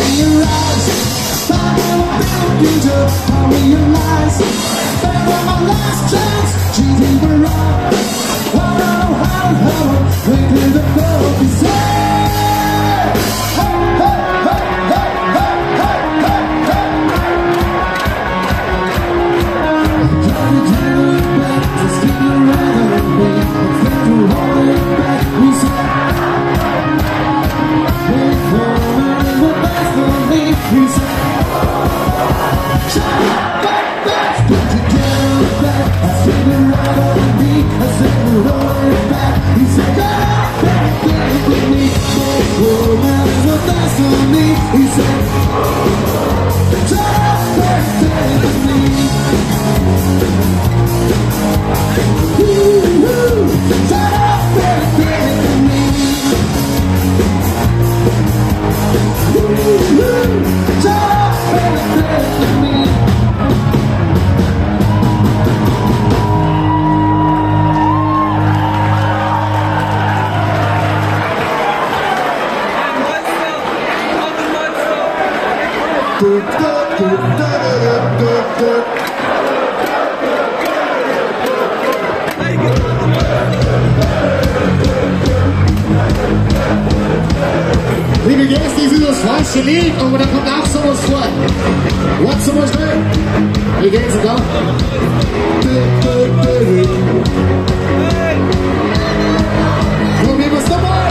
in your eyes. Finally found you to realize that was my last chance. Cheating the rock. I don't know how we did the both be said. Hey, hey, hey, hey, hey, hey, hey, hey. Can you do it back? Just keep your right on me. Instead of holding back, we said. The best of me, we said. Shut up, back, put your down back. I said the right on me, I said the rolling back. He said, get up, back with me. Oh, man, the best of me, he said. Shut up, back with me. Woo-hoo, shut up, back with me. Woo-hoo, shut up, back with me. Liebe Gäste, das ist das falsche Lied, aber da kommt auch sowas vor. What's sowas there? Wie geht's da? Probieren wir's nochmal.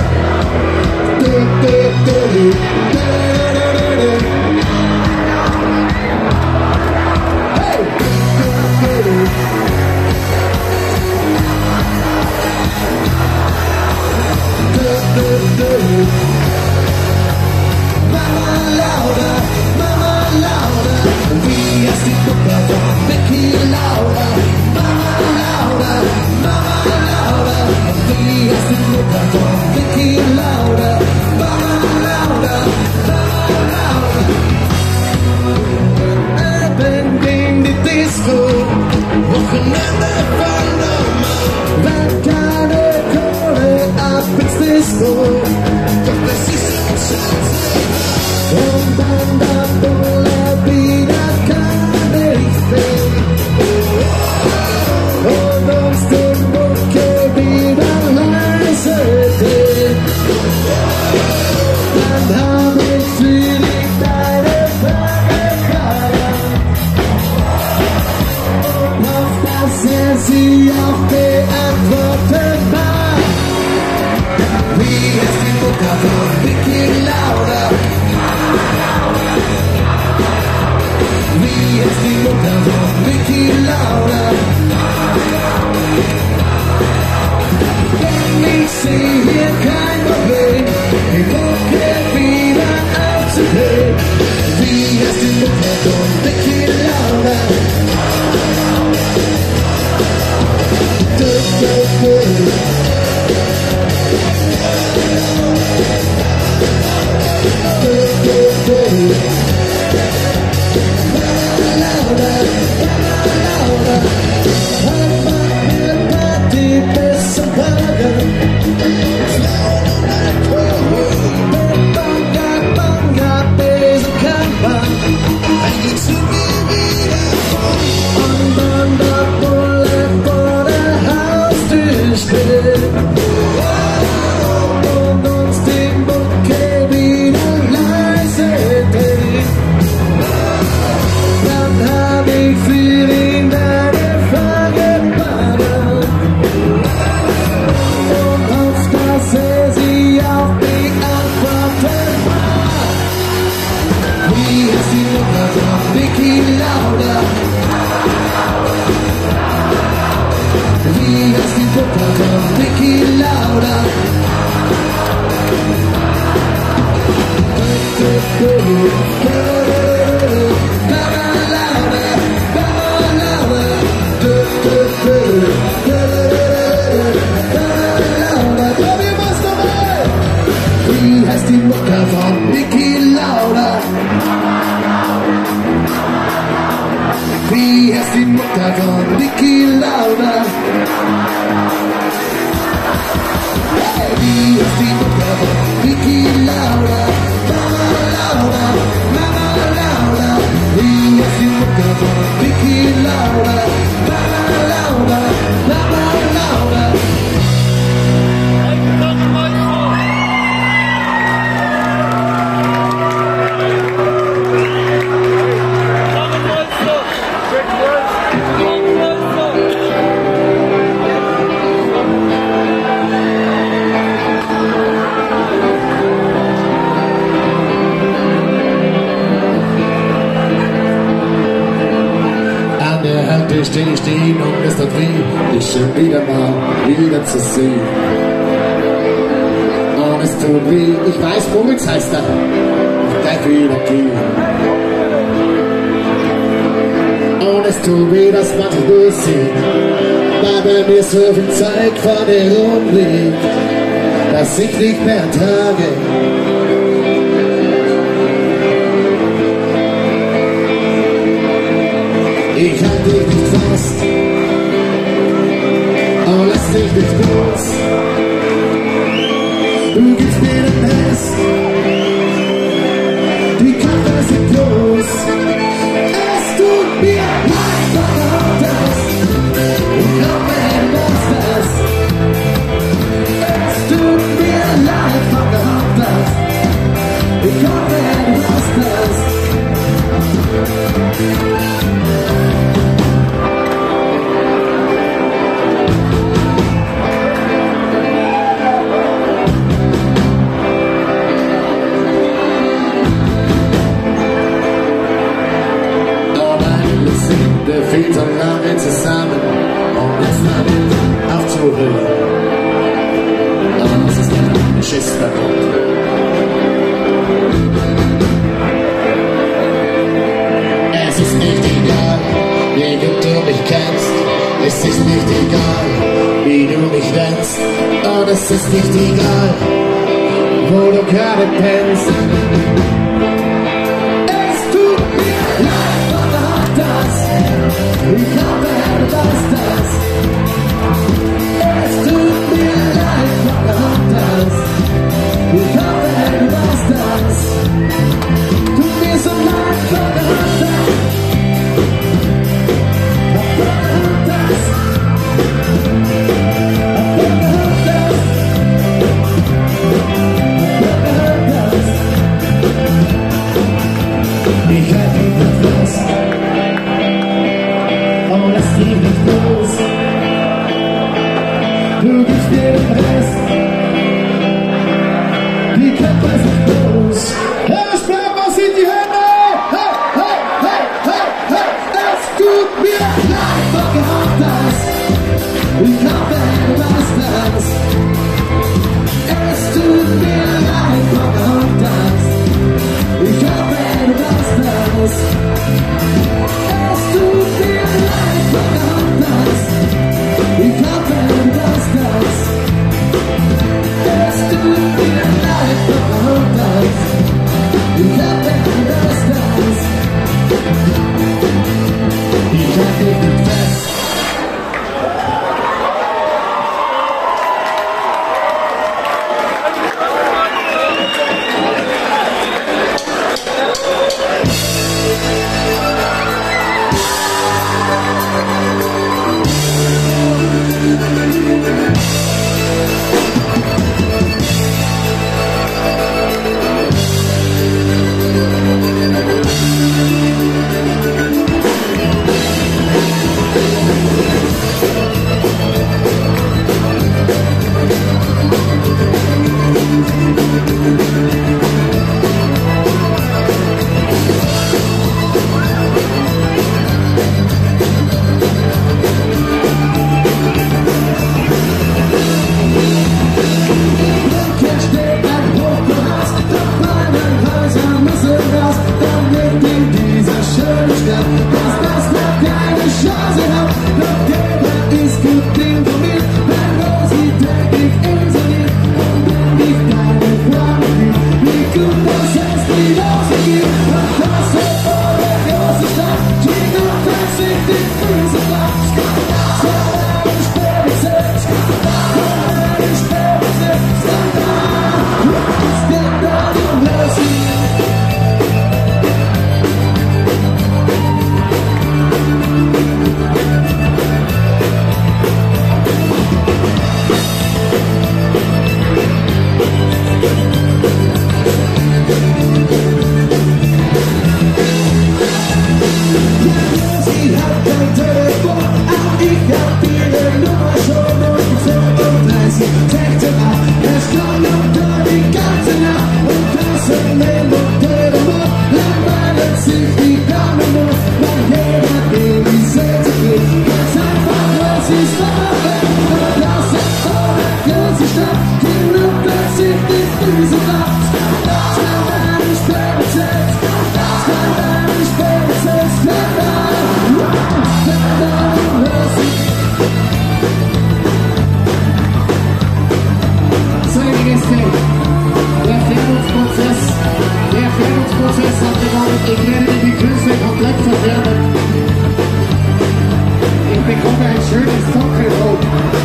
Vicky Laura, Laura, Laura. hier steh ich stehen und es tut weh, dich schon wieder zu sehen. Und es tut weh, ich weiß, Moritz heißt er, und gleich wieder gehen. Und es tut weh, dass man sich durchsieht, weil bei mir so viel Zeug vor dir rumliegt, dass ich nicht mehr trage. Ich halte dich nicht fest und lass dich nicht los. Du gibst mir den Best, die Karte sind los. Es tut mir leid, warum das? Ich hoffe, du machst das. Es tut mir leid, warum das? Ich hoffe, du machst das. Wir viel so lange zusammen und jetzt damit aufzuhören. Aber das ist ein Schiss davon. Es ist nicht egal, wie gut du mich kennst. Es ist nicht egal, wie du mich nennst. Und es ist nicht egal, wo du gerade pennst. Ich hoffe, du weißt das. Es tut mir leid, warum das? Ich hoffe, du weißt das. Tut mir so leid, warum das? Warum das? Warum das? Warum das? Ich halte dich nicht fest. Oh, lass dich nicht los. Du gibst mir den Rest. Die Körper sind los. Hey, Sperma, sind die Hände! Hey, hey! Ich werde die Grüße komplett verderben. Ich bekomme ein schönes Dunkelrot.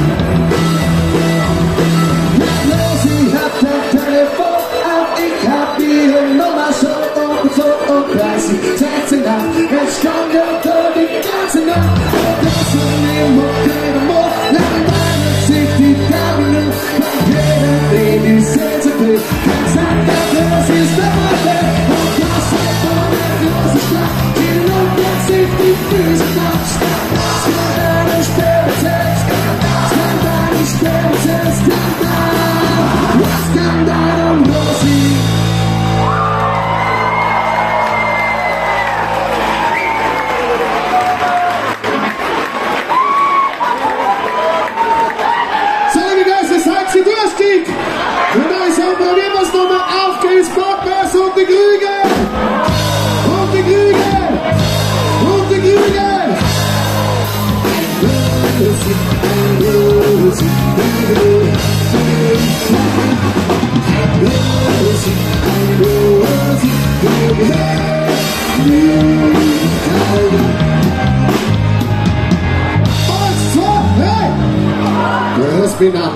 Sie hat ein Telefon auf, ich hab ihre Nummer so und 30 Sätze nach. Es kommt ja durch die ganze Nacht. Das von mir macht keiner Mord. Nach meiner Sicht die Dame nur. Bei jeder Baby sehen sie dich. Kein Zeit, das ist der Waffe. Und das ist von der großen Stadt. Die Nummer sich die Füße nach. Kann deine Sperrtest. Kann deine Sperrtest. Was kann deinem Rosi? So, die Gäste, seid sie durstig! Und dann probieren wir es nochmal. Auf geht's, Bockmess und die Krüge! Und die Krüge! Und die Krüge! Das bin ich.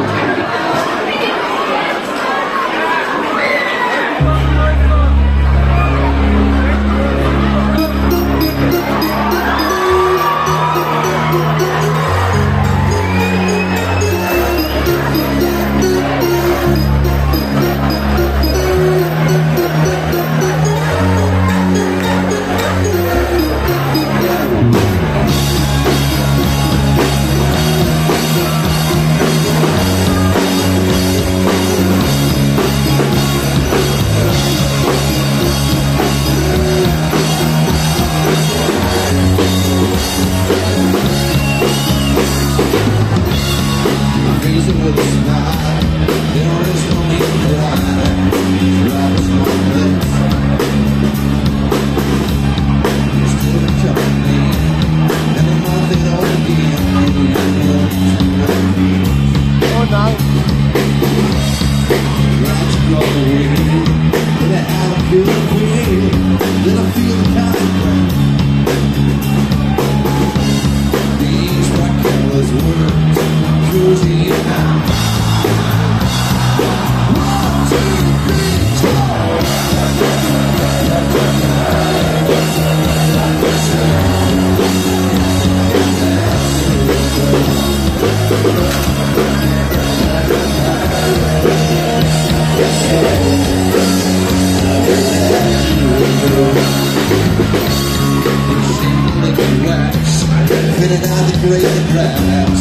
Fitting out the great crowds.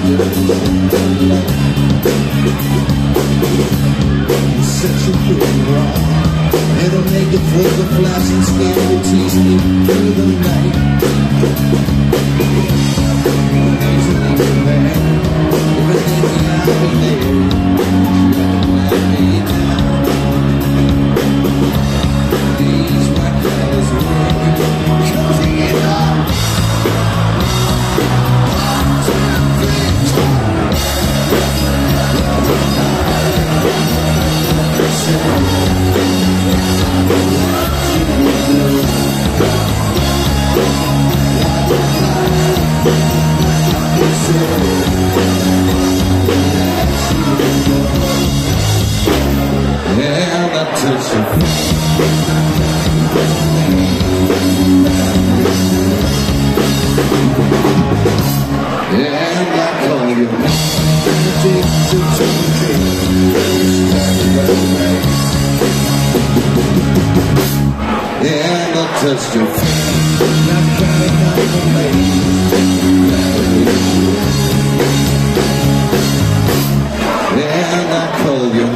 Such a good wrong. It'll make it for the flashing skin to tease me through the night. Everything I'll be there. Let me down. These white colors work. Cozy enough. Touched your face, not counting on the and I call you.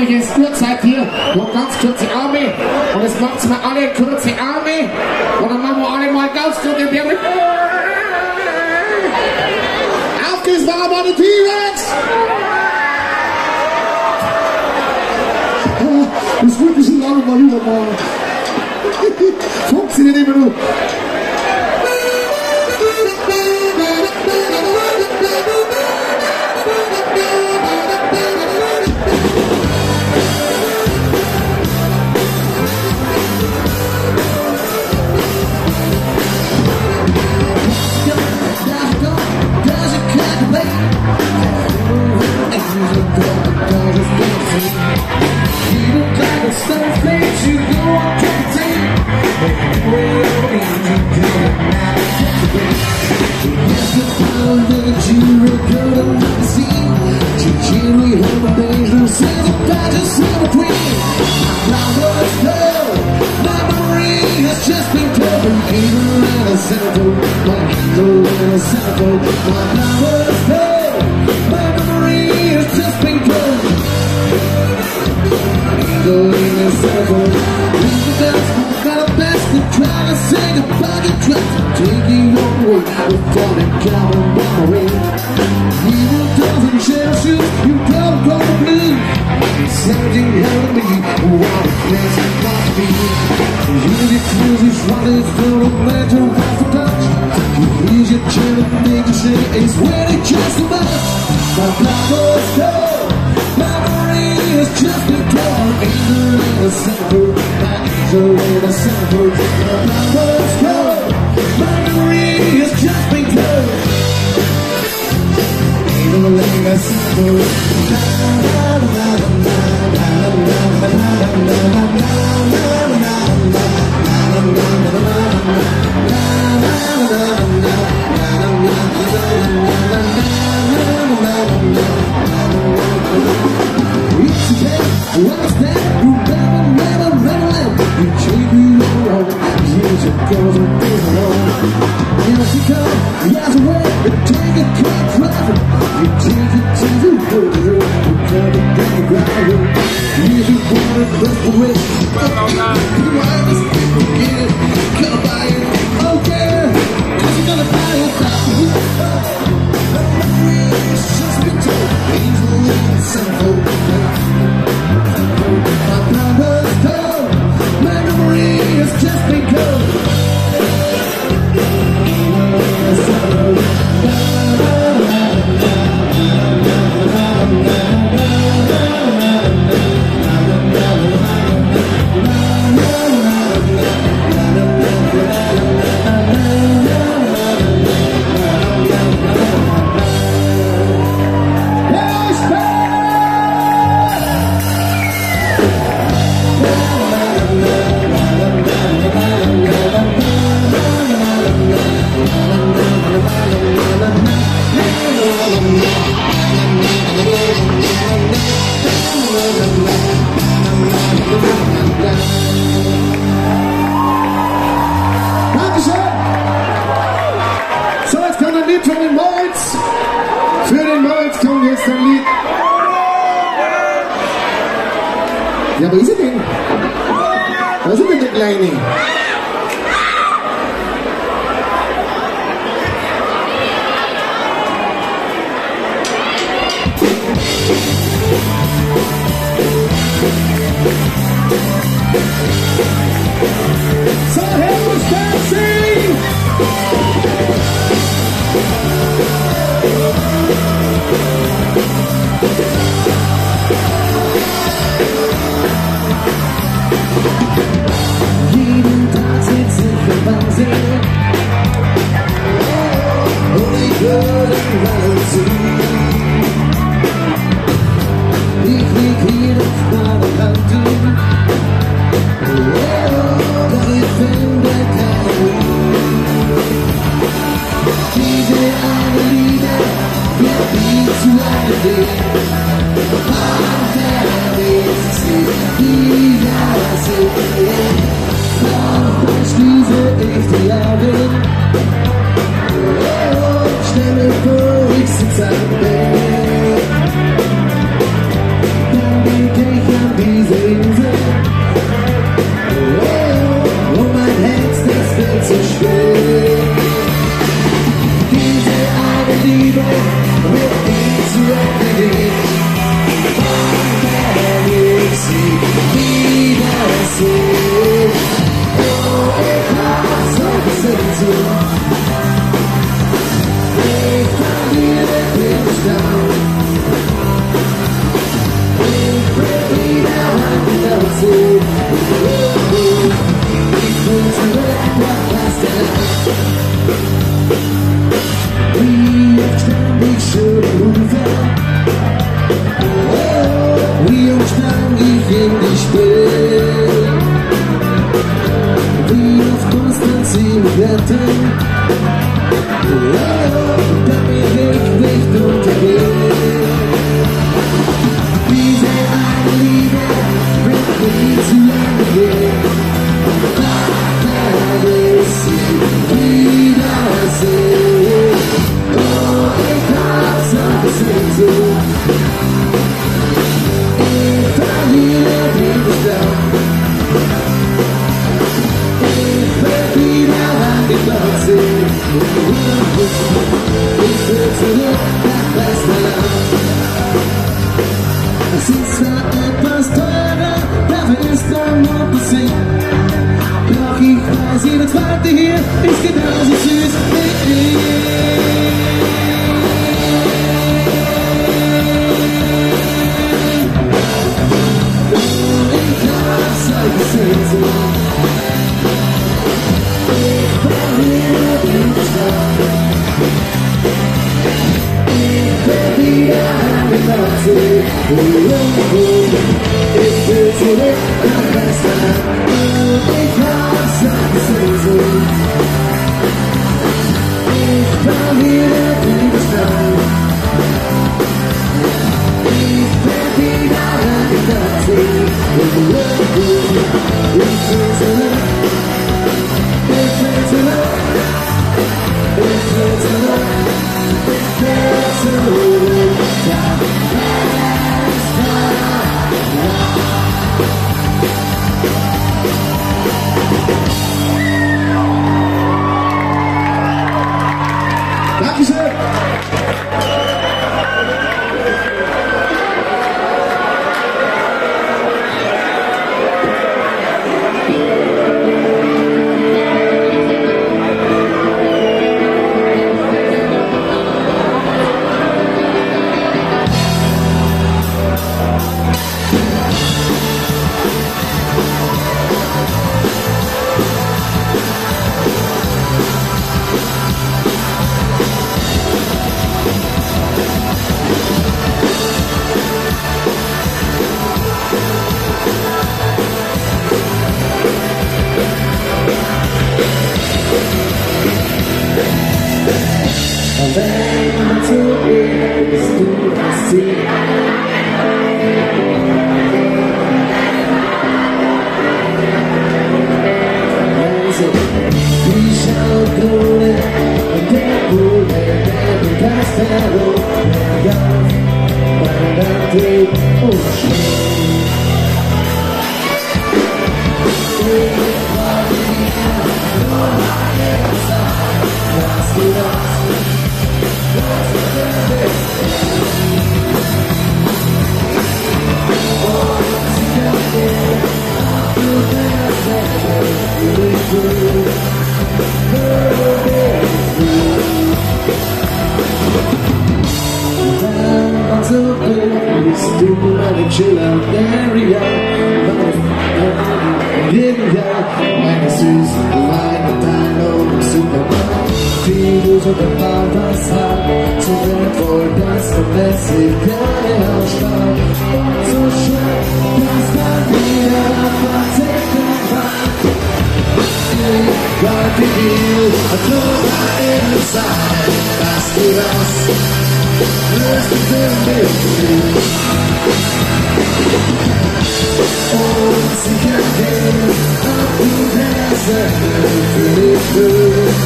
euch jetzt nur Zeit hier, noch ganz kurze Arme. Und jetzt macht's mal alle kurze Arme. Und dann machen wir alle mal ganz kurz den Bär mit. Auf geht's, war aber der T-Rex! Das wird mich lange mal übermorgen. Funktioniert immer nur. Ja, wo ist er denn? Wo ist er denn, der Kleine? So, Herr Stasi! Jeden Tag sitze ich im Fernsehen und ich höre den Wellen zu. Ich lieg hier auf meiner Kante, doch ich finde keine Ruhe. Diese eine Liebe wird nie zu Ende gehen. Und der Weg zieht wieder sehen. Doch schließe ich die Augen und stell mir vor, ich sitze am Bett. Dann denk ich Wie oft stand ich schon unfair? Wie oft sprang ich in die Spree? Wie oft konstant sie retten? Damit ich nicht untergehe. Diese eine Liebe wird nie zu lange gehen. Werde ich sie wiedersehen. Oh, ich hab so Sehnsucht. Ich verliere den Verstand. Ich will wieder an die Nordsee. Ich will zurück nach Westerland. Es ist zwar etwas teurer, dafür ist am Nordensee. Doch ich weiß, jede zweite hier ist genauso süß wie ich. Ich hab solche Sehnsucht. Ich verliere den Verstand. Ich will wieder an die Nordsee. Ich will zurück nach Westerland. Ich hab solche Sehnsucht. Ich verliere den Verstand. Ich will wieder an die Nordsee. Ich will zurück. Ich will zurück. Ich will zurück. Ich will zurück. Nach Dankeschön! Wenn zu ihr bist du das Ziel. Also, die Schaukrone und der Bulle, der Castero, ja, mein Antrieb und Schnee. Ich brauche dir nur eine Zeit, dass du das bist du meine Chill-Out-Area, jeden Tag meine Süße, meine Teile und Superman, die du so gefahren hast, so wertvoll, dass du lässig keine Ausstrahl und so schön, dass man wieder verzichten kann. Ich wollte dir nur eine sein, dass du das löst dich für mich. Und sie kann gehen, ob du das für dich fühlst.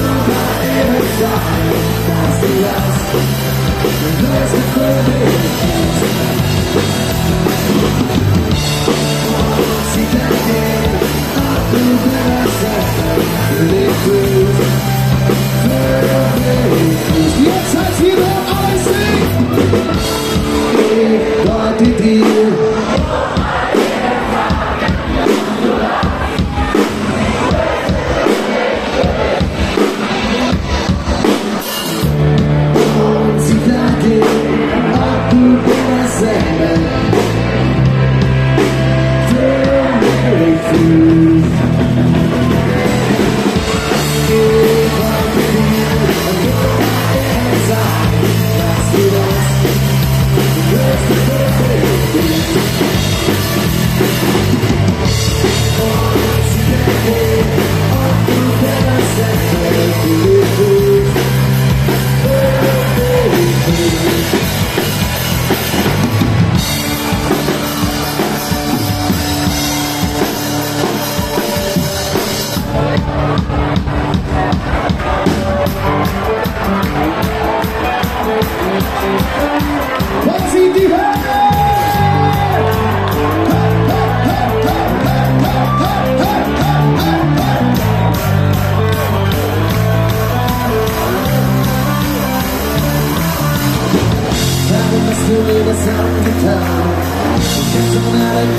That's the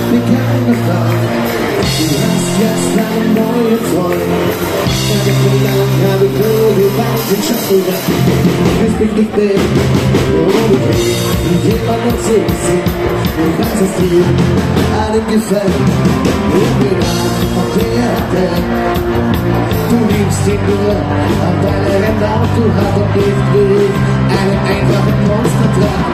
wie keine Frau. Du hast jetzt einen neuen Freund. Meine Kinder habe ich nur gewarnt und schon gedacht, ich weiß mich nicht mehr, wo du gehst. Und jemand noch so sieht, ich weiß, dass dir allen gefällt. Ich bin auf der du liebst ihn nur, aber er rennt auf, du hast doch nicht wie einen einfachen Monstertrag.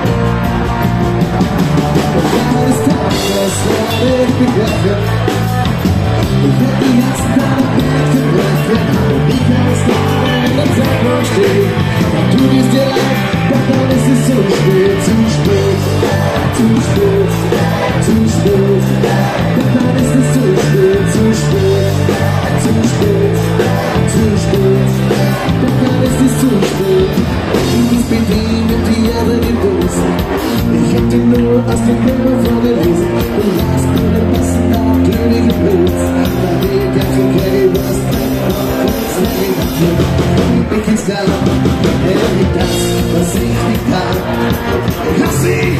Und eines Tages werde ich begreifen, ich werde die ganzen Tage mitgebrechen. Und ich kann es nicht in der Zeit noch stehen. Und du bist dir leid, doch dann ist es zu spät, zu spät, zu spät, zu spät. Doch dann ist es zu spät, zu spät, zu spät, zu spät. Doch dann ist es zu spät. Du bist mit ihm in die Erde gestoßen. Ich hätte nur aus dem Himmel vorgelesen. Du hast nur den besten Tag, glücklichen Pilz. Da geht ganz okay, was bleibt noch kurz länger. Ich bin da, er liebt das, was ich nicht kann. Ich hasse sie!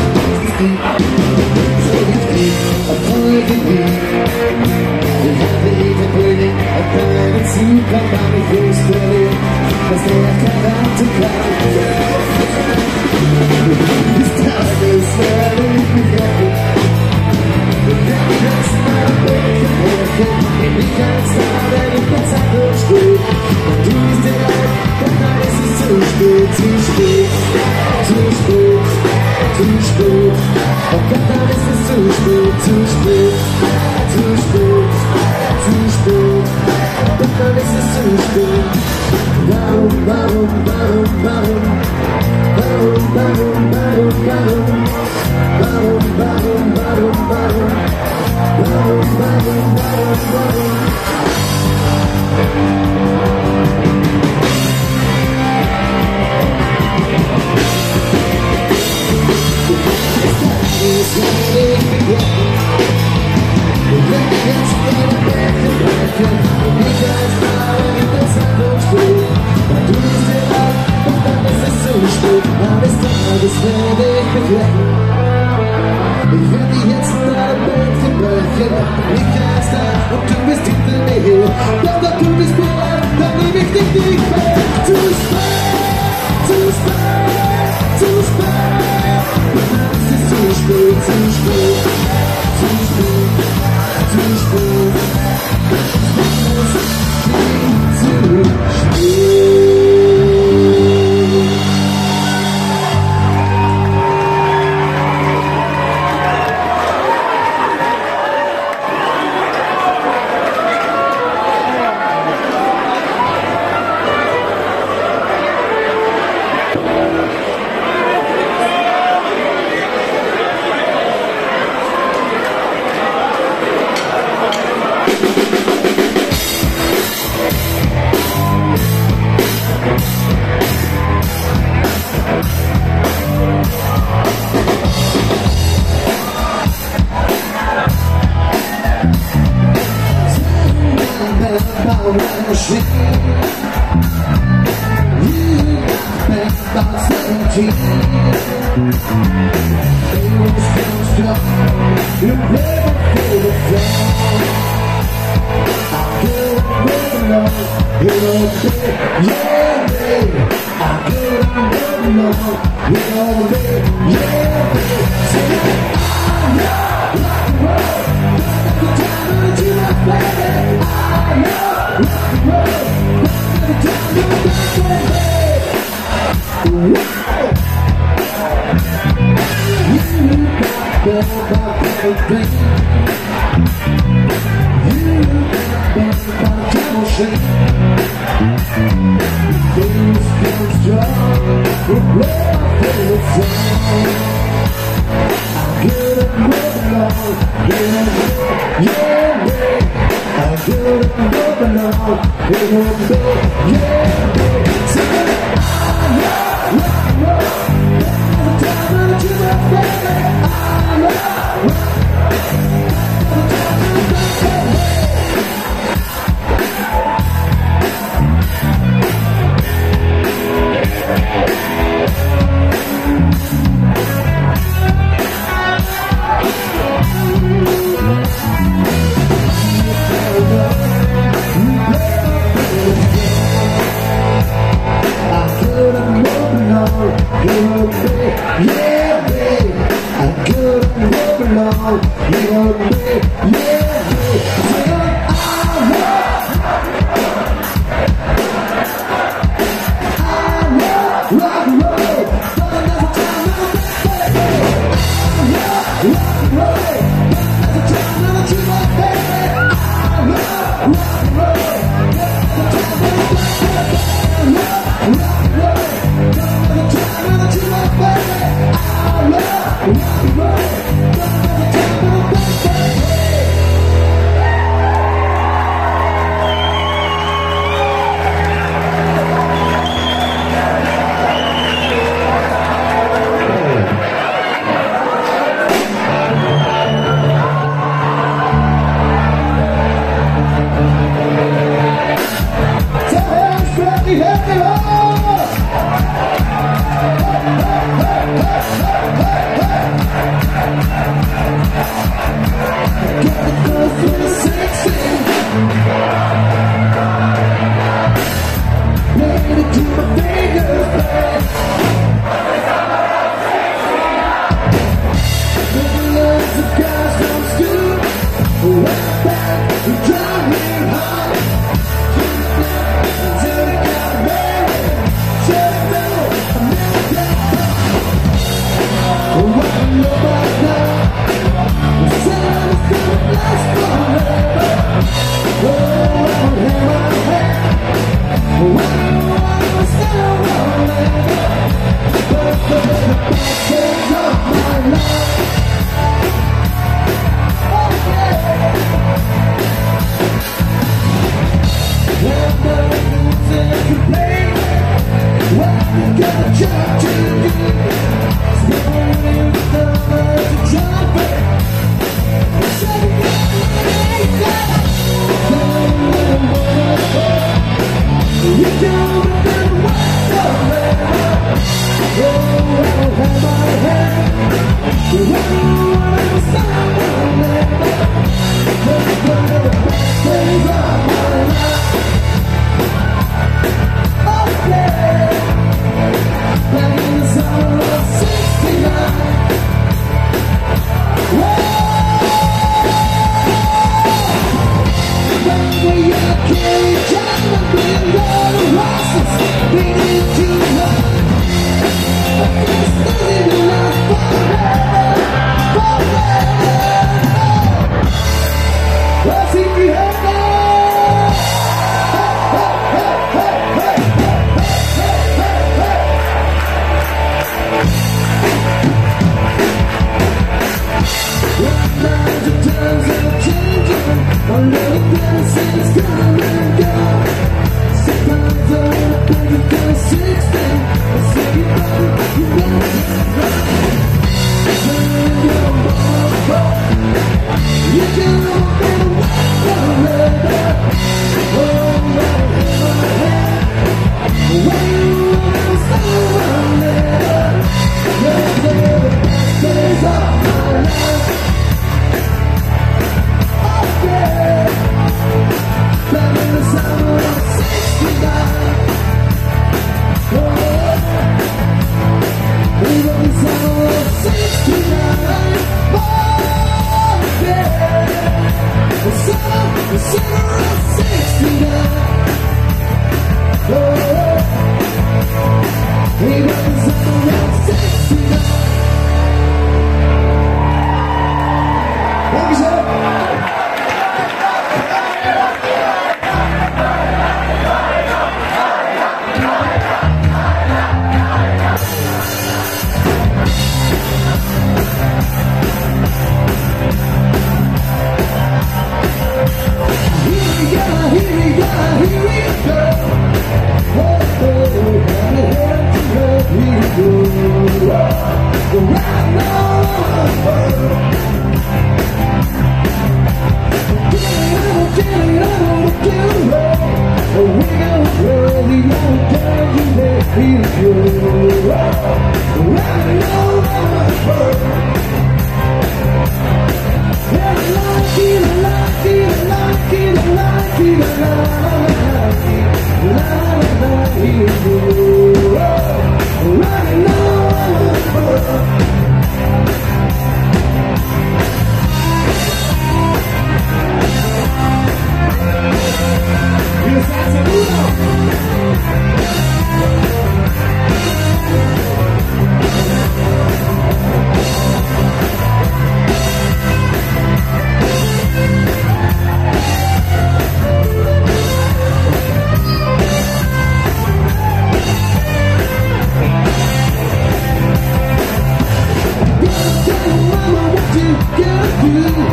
So wie ich obwohl geliebt. Ich hatte jeden König, auf keinen Zug, kann man nicht losverlieren, dass er kein Raten kann. Des Tages werde ich mich retten. Ich werde jetzt mal wegbrechen. Ich kann es da, wenn ich mit Zeit durchstehe. Und du bist dir leid, doch dann ist es zu spät, zu spät, zu spät, zu spät. Und dann ist es zu spät, zu spät, zu spät, zu spät. Und dann ist es zu spät. Warum, warum, warum, warum? Warum, warum, warum, warum? Warum, warum, warum, warum? Warum, warum, warum, warum? Ich werde ich begleiten. Ich werde jetzt deine Berge brechen. Und ich als Frau in der Zeitung stehen. Und du bist dir leid, doch dann ist es zu spät. Eines Tages werde ich begleiten. Ich werde jetzt deine Berge brechen. Ich als da und du bist hinter mir. Doch du bist mir leid, dann nehme ich dich nicht mehr. Zu spät, zu spät, zu spät. Es ist zu spät, zu spät, zu spät, zu spät. Es ist zu spät.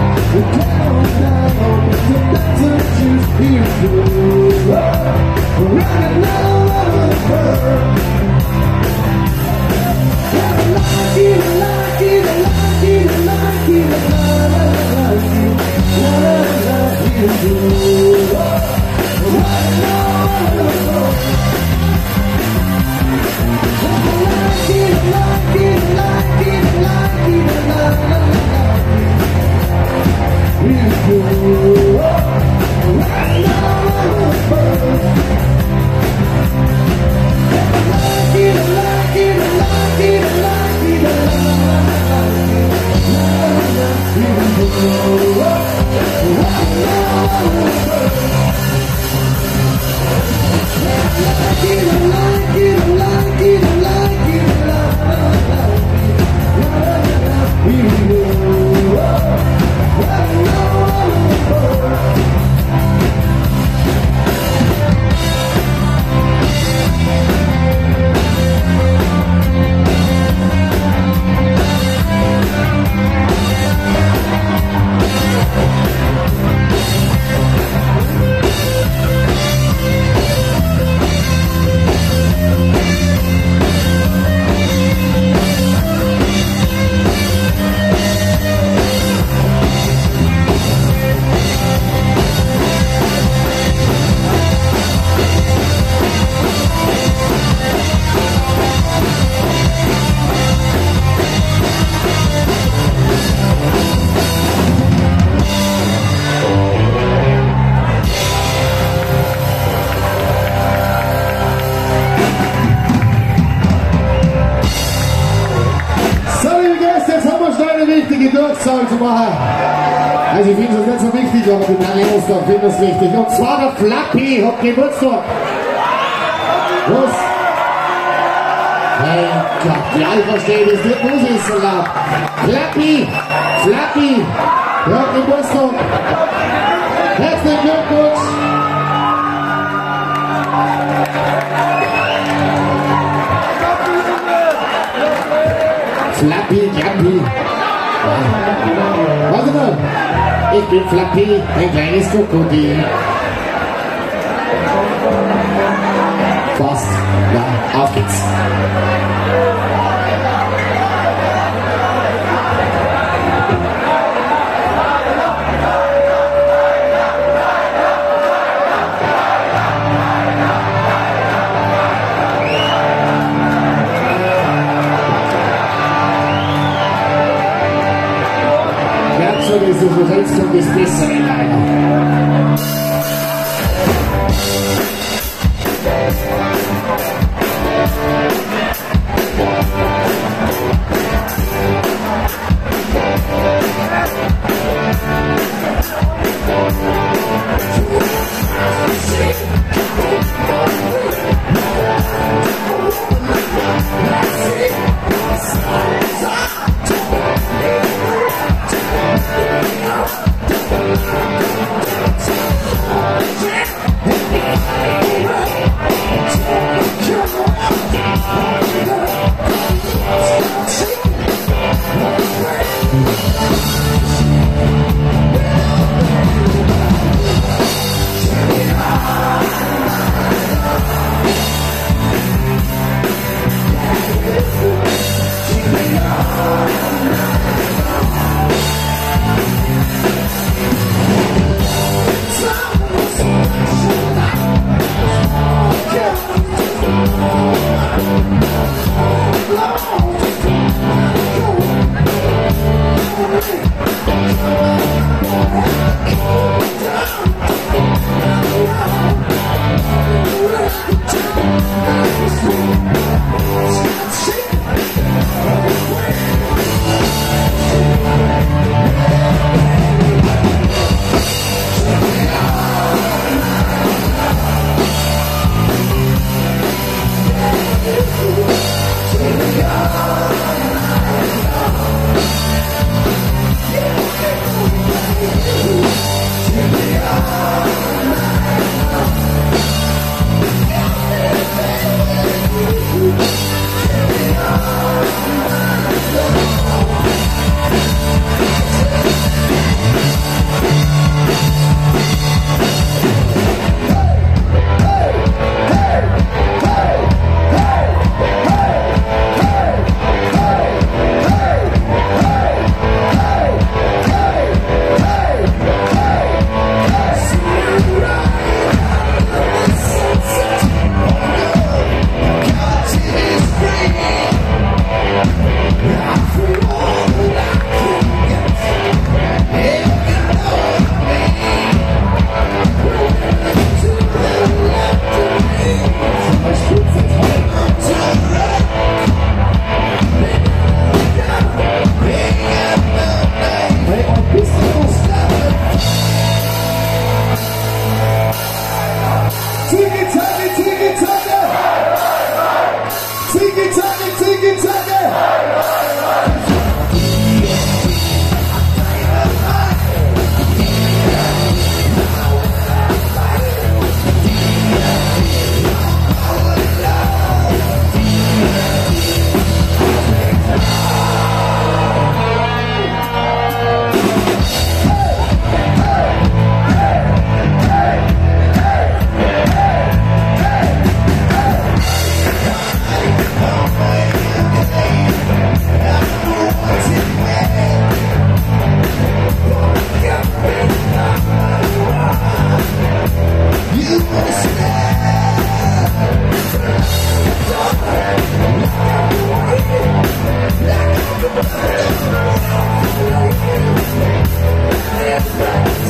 Durchsage zu machen. Also ich finde das nicht so wichtig, aber die Danielsdorf finden das wichtig. Und zwar der Flappy hat Geburtstag. Was? Mein Gott, ja, ich verstehe das nicht, muss ich so laut. Flappy, der hat Geburtstag. Herzlichen Glückwunsch. Flappy, Glappi. Warte mal, ich bin Flappy, ein kleines Krokodil. Fast, ja, auf geht's. Das ist das Letzte und das Bessere leider.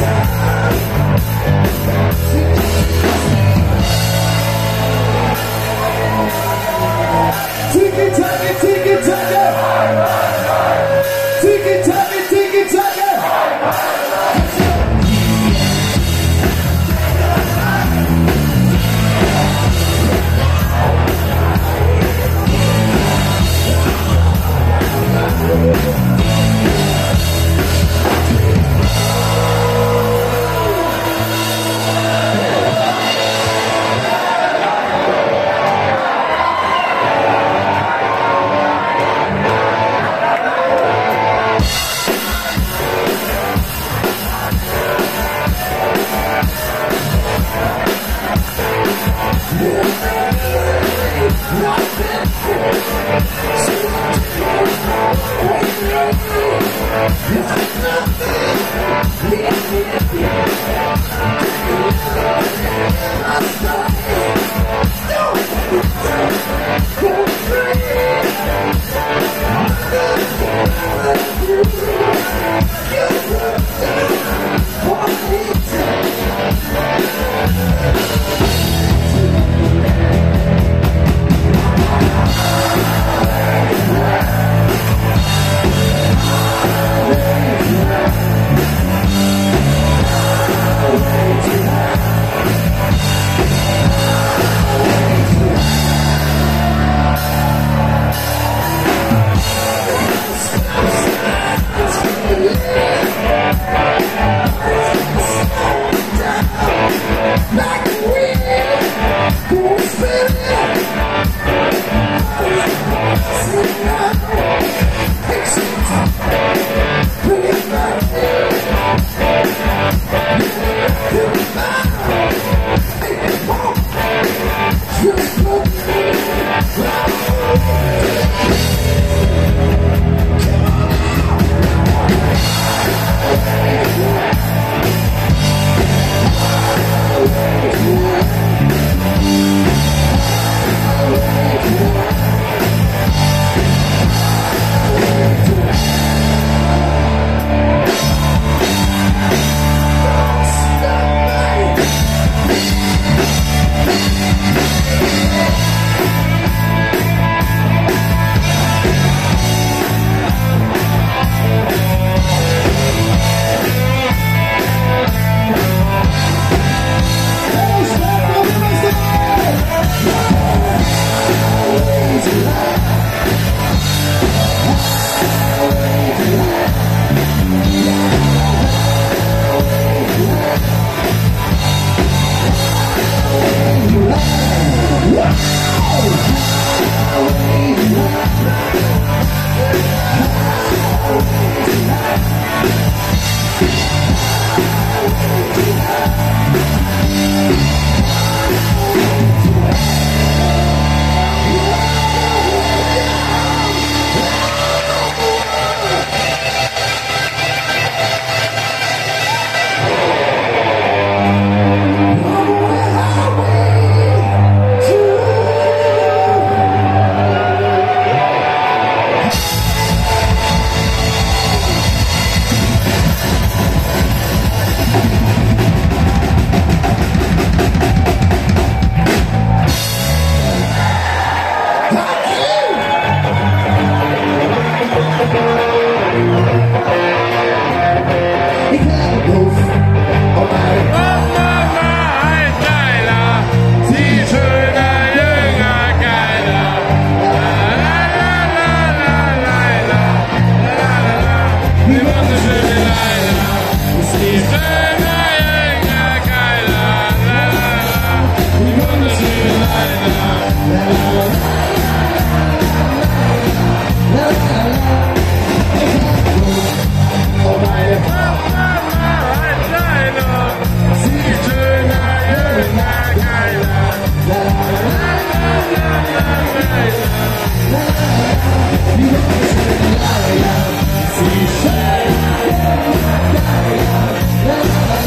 See,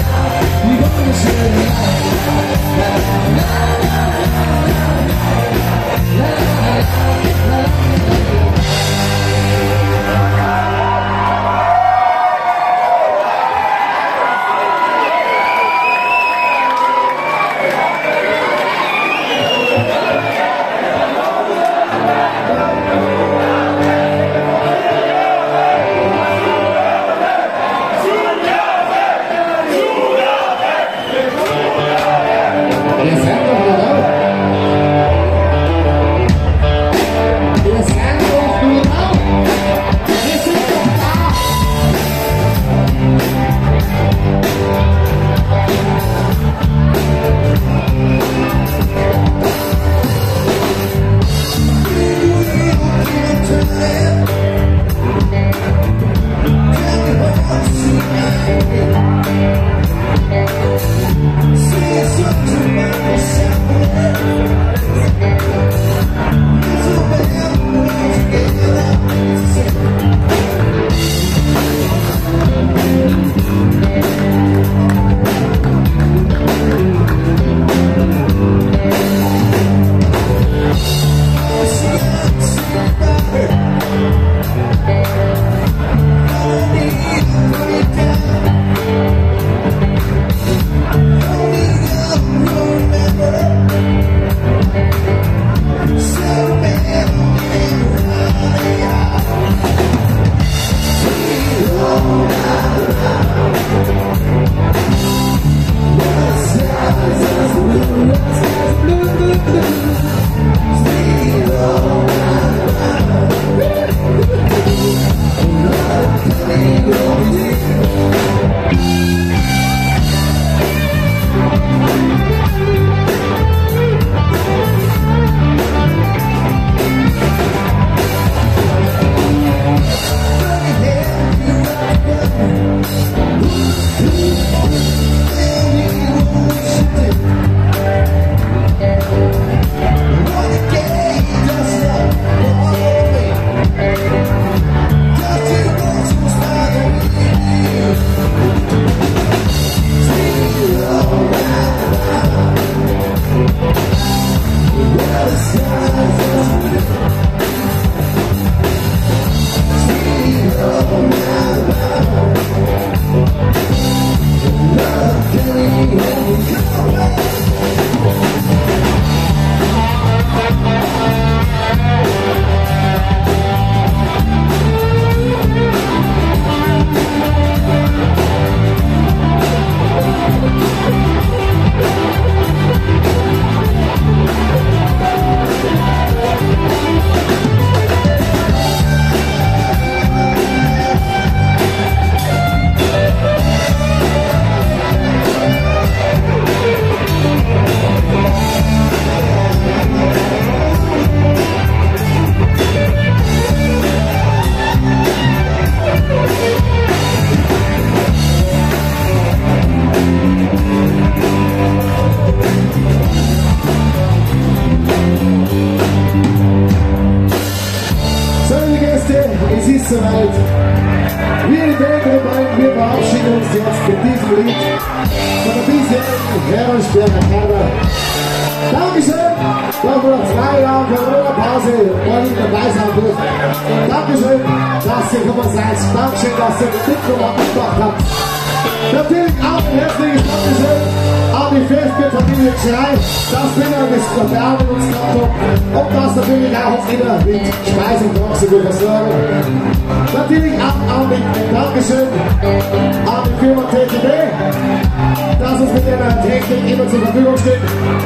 Lied von der diesjährigen Herrensterne Kerber. Dankeschön, dass wir nach 2 Jahren Corona-Pause morgen dabei sein durften. Dankeschön, dass ihr gekommen seid. Dankeschön, dass ihr den Mittelmann gemacht habt. Natürlich auch ein herzliches Dankeschön an die Festbildfamilie Schrei, dass wir das Verderben mit uns gehabt haben und das natürlich auch wieder mit Speise und Trance gut versorgen. Natürlich auch an die Dankeschön an die Firma TTB, dass uns mit ihrer Technik immer zur Verfügung steht.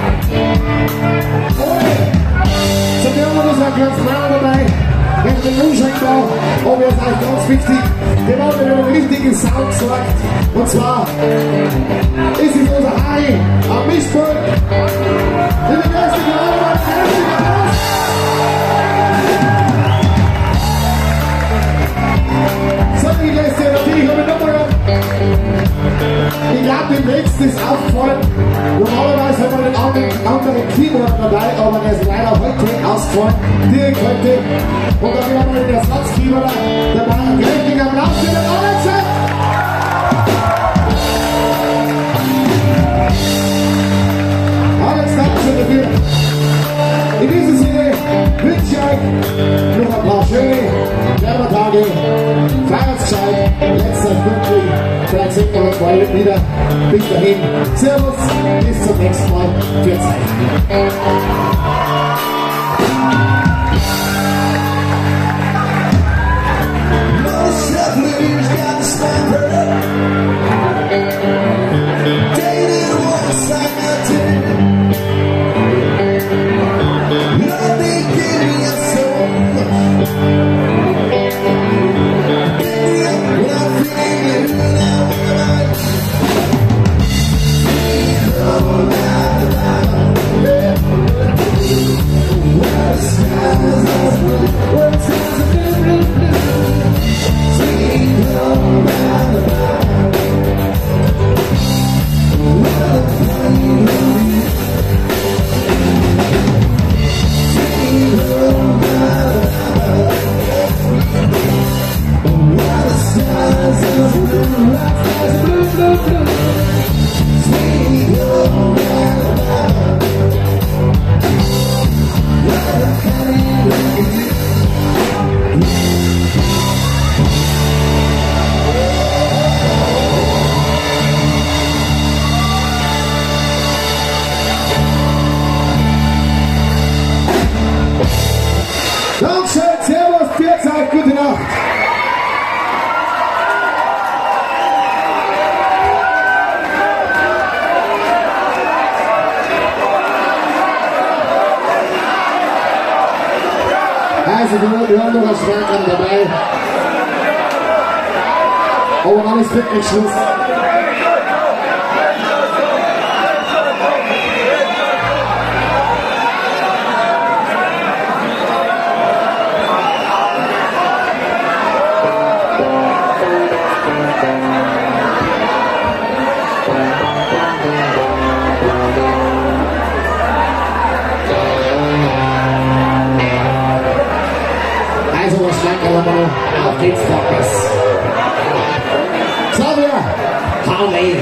Zum Jungen ist ein ganz Mann dabei. Wenn den Umschlag da, aber es ist eigentlich ganz wichtig, wir wollen mit einem richtigen Sound sorgt. Und zwar ist es unser Harry am Mischpult. In der ersten Runde, herzlichen Applaus! So, ich lese dir natürlich noch eine Nummer an. Ich glaube, dem nächsten ist aufgefallen. Normalerweise haben wir den anderen Keyboard dabei, aber der ist leider heute ausgefallen. Direkt heute. Und dann haben wir den Ersatzkeyboard dabei. Einen kräftigen Applaus für den Alex! Alex, danke schön dafür. In diesem Sinne wünsche ich euch noch ein paar schöne Werbetage. Feiert's gescheit, letzter Glücklich. Vielleicht sehen wir uns bald wieder. Bis dahin. Servus, bis zum nächsten Mal. Für Zeit. Dankeschön, servus, Bierzeit, gute Nacht. Also, wir haben noch ein Schrank dabei. Aber dann ist wirklich Schluss. Auf geht's, Fokus. Xavier, hau rein.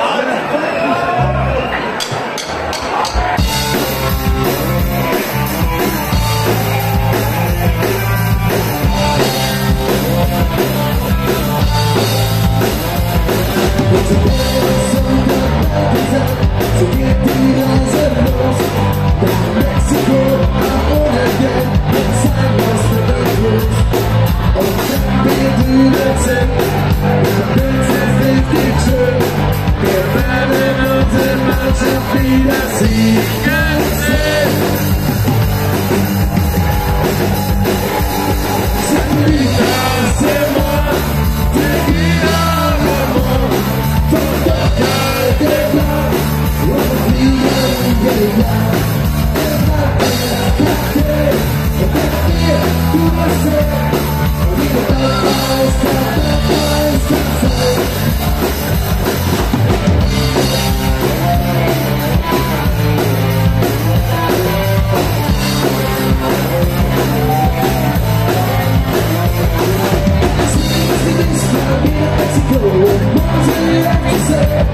So geht die Reise los. Nach Mexiko, nach Oregon, mit sein Los. Und wenn wir drüben sind, dann wird's jetzt richtig schön. Wir werden unsere Mannschaft wieder siegen sehen. Señorita, Semana, Tequila, Ramón, von der Kalte Plan, und wir gehen ja. Mexico,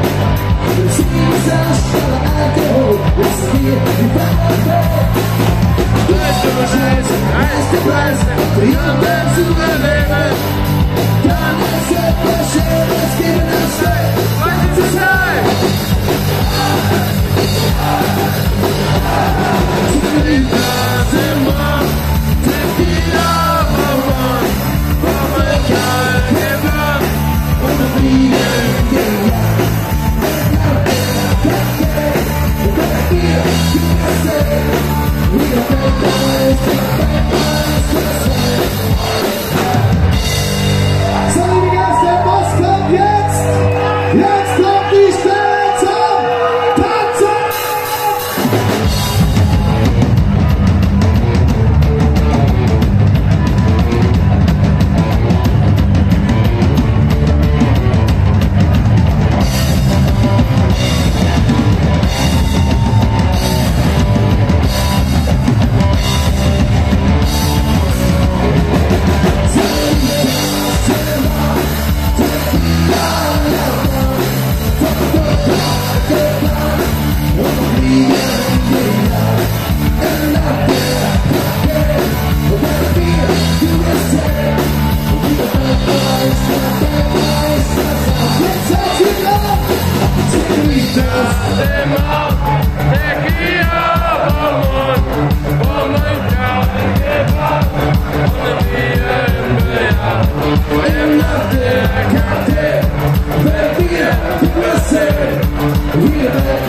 We're